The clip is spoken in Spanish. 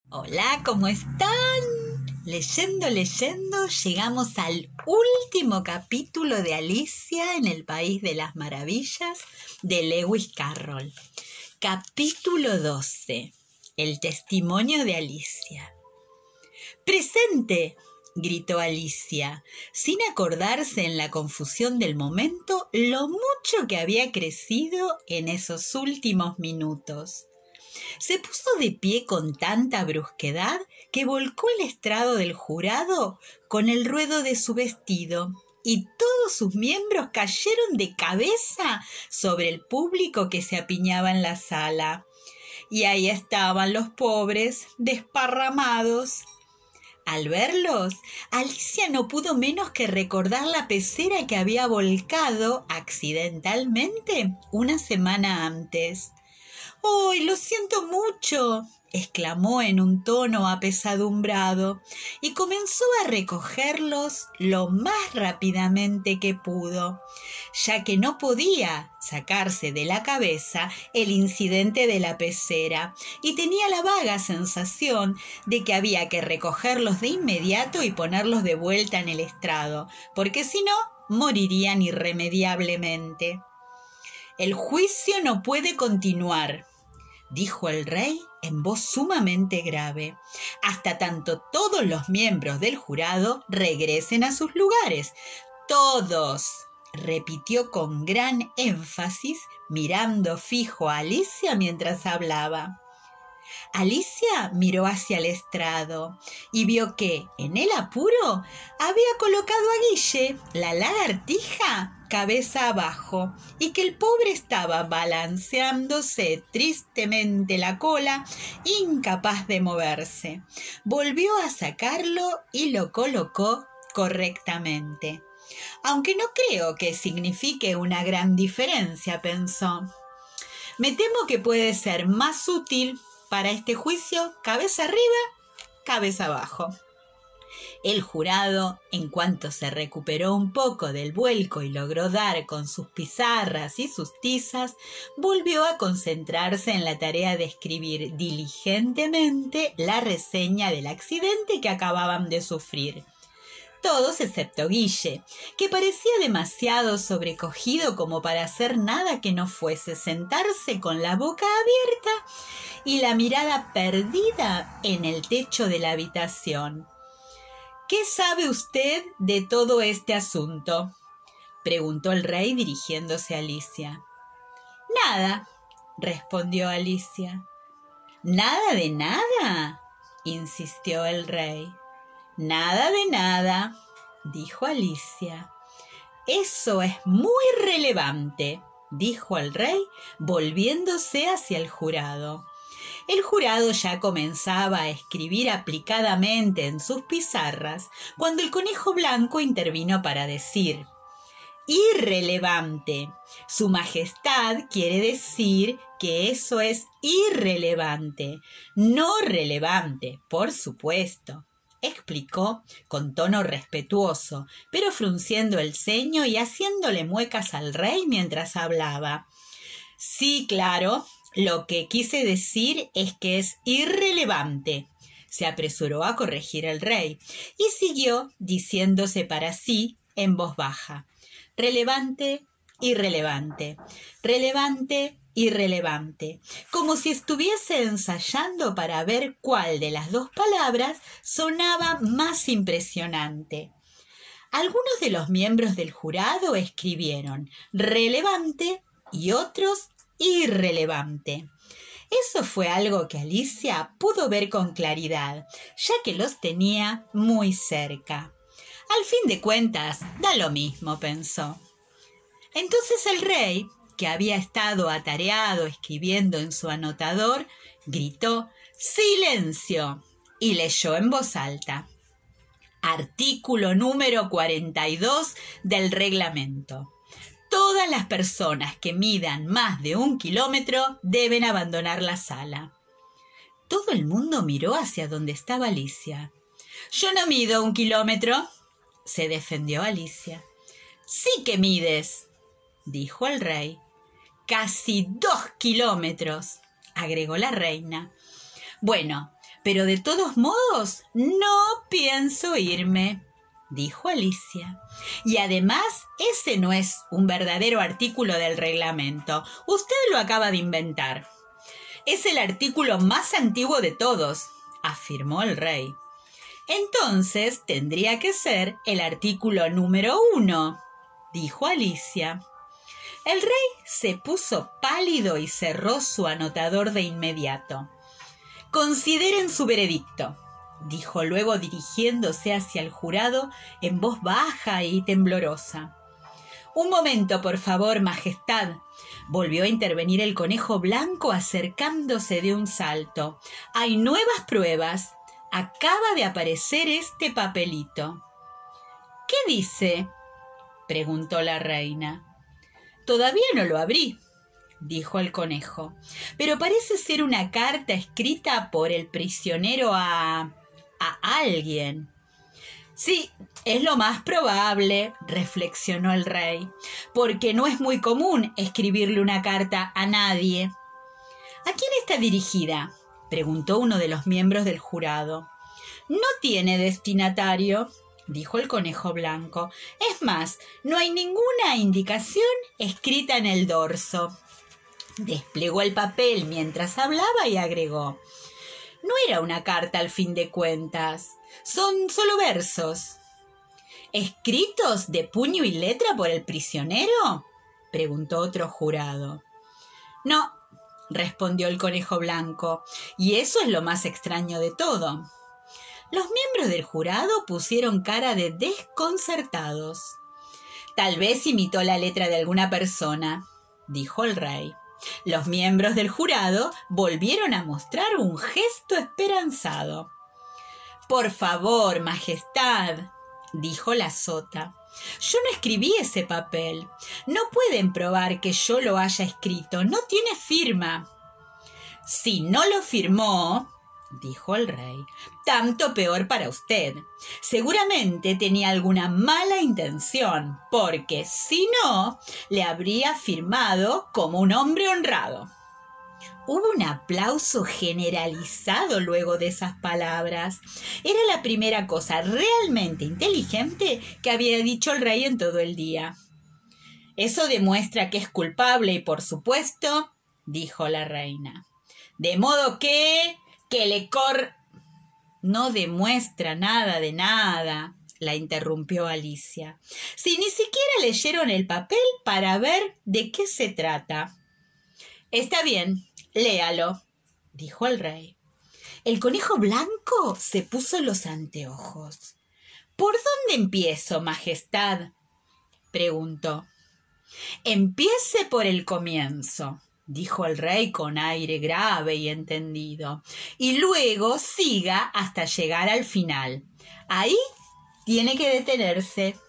Hola, ¿cómo están? Leyendo, llegamos al último capítulo de Alicia en el País de las Maravillas de Lewis Carroll. Capítulo 12. El testimonio de Alicia. ¡Presente!, gritó Alicia, sin acordarse en la confusión del momento lo mucho que había crecido en esos últimos minutos. Se puso de pie con tanta brusquedad que volcó el estrado del jurado con el ruedo de su vestido y todos sus miembros cayeron de cabeza sobre el público que se apiñaba en la sala. Y ahí estaban los pobres, desparramados. Al verlos, Alicia no pudo menos que recordar la pecera que había volcado accidentalmente una semana antes. ¡Ay, lo siento mucho!, exclamó en un tono apesadumbrado y comenzó a recogerlos lo más rápidamente que pudo, ya que no podía sacarse de la cabeza el incidente de la pecera y tenía la vaga sensación de que había que recogerlos de inmediato y ponerlos de vuelta en el estrado, porque si no, morirían irremediablemente. «El juicio no puede continuar», dijo el rey en voz sumamente grave, «hasta tanto todos los miembros del jurado regresen a sus lugares». «Todos», repitió con gran énfasis, mirando fijo a Alicia mientras hablaba. Alicia miró hacia el estrado y vio que, en el apuro, había colocado a Guille, la lagartija, cabeza abajo, y que el pobre estaba balanceándose tristemente la cola, incapaz de moverse. Volvió a sacarlo y lo colocó correctamente. «Aunque no creo que signifique una gran diferencia», pensó. «Me temo que puede ser más útil para este juicio cabeza arriba, cabeza abajo». El jurado, en cuanto se recuperó un poco del vuelco y logró dar con sus pizarras y sus tizas, volvió a concentrarse en la tarea de escribir diligentemente la reseña del accidente que acababan de sufrir. Todos excepto Guille, que parecía demasiado sobrecogido como para hacer nada que no fuese sentarse con la boca abierta y la mirada perdida en el techo de la habitación. «¿Qué sabe usted de todo este asunto?», preguntó el rey dirigiéndose a Alicia. «Nada», respondió Alicia. «¿Nada de nada?», insistió el rey. «Nada de nada», dijo Alicia. «Eso es muy relevante», dijo el rey, volviéndose hacia el jurado. El jurado ya comenzaba a escribir aplicadamente en sus pizarras cuando el conejo blanco intervino para decir: «Irrelevante. Su Majestad quiere decir que eso es irrelevante, no relevante, por supuesto», explicó con tono respetuoso, pero frunciendo el ceño y haciéndole muecas al rey mientras hablaba. «Sí, claro. Lo que quise decir es que es irrelevante», se apresuró a corregir el rey, y siguió diciéndose para sí en voz baja: «Relevante, irrelevante, relevante, irrelevante», como si estuviese ensayando para ver cuál de las dos palabras sonaba más impresionante. Algunos de los miembros del jurado escribieron relevante y otros irrelevante. Eso fue algo que Alicia pudo ver con claridad, ya que los tenía muy cerca. Al fin de cuentas, da lo mismo, pensó. Entonces el rey, que había estado atareado escribiendo en su anotador, gritó «¡Silencio!» y leyó en voz alta: «Artículo número 42 del reglamento. Todas las personas que midan más de 1 kilómetro deben abandonar la sala». Todo el mundo miró hacia donde estaba Alicia. «Yo no mido 1 kilómetro», se defendió Alicia. «Sí que mides», dijo el rey. «Casi 2 kilómetros», agregó la reina. «Bueno, Pero de todos modos, no pienso irme, dijo Alicia. Y además, ese no es un verdadero artículo del reglamento. Usted lo acaba de inventar. Es el artículo más antiguo de todos, afirmó el rey. Entonces tendría que ser el artículo número 1, dijo Alicia. El rey se puso pálido y cerró su anotador de inmediato. Consideren su veredicto, dijo luego dirigiéndose hacia el jurado en voz baja y temblorosa. Un momento, por favor, Majestad, volvió a intervenir el conejo blanco acercándose de un salto. Hay nuevas pruebas. Acaba de aparecer este papelito. ¿Qué dice?, preguntó la reina. Todavía no lo abrí, dijo el conejo, pero parece ser una carta escrita por el prisionero a alguien. Sí, es lo más probable, reflexionó el rey, porque no es muy común escribirle una carta a nadie. ¿A quién está dirigida?, preguntó uno de los miembros del jurado. No tiene destinatario, dijo el conejo blanco. Es más, no hay ninguna indicación escrita en el dorso. Desplegó el papel mientras hablaba y agregó: no era una carta al fin de cuentas, son solo versos. ¿Escritos de puño y letra por el prisionero?, preguntó otro jurado. No, respondió el conejo blanco, y eso es lo más extraño de todo. Los miembros del jurado pusieron cara de desconcertados. Tal vez imitó la letra de alguna persona, dijo el rey. Los miembros del jurado volvieron a mostrar un gesto esperanzado. Por favor, Majestad, dijo la sota. Yo no escribí ese papel. No pueden probar que yo lo haya escrito. No tiene firma. Si no lo firmó, dijo el rey, tanto peor para usted. Seguramente tenía alguna mala intención, porque si no, le habría firmado como un hombre honrado. Hubo un aplauso generalizado luego de esas palabras. Era la primera cosa realmente inteligente que había dicho el rey en todo el día. Eso demuestra que es culpable y, por supuesto, dijo la reina. De modo que No demuestra nada de nada, la interrumpió Alicia. Si ni siquiera leyeron el papel para ver de qué se trata. Está bien, léalo, dijo el rey. El conejo blanco se puso los anteojos. ¿Por dónde empiezo, Majestad?, preguntó. Empiece por el comienzo, dijo el rey con aire grave y entendido, y luego siga hasta llegar al final. Ahí tiene que detenerse.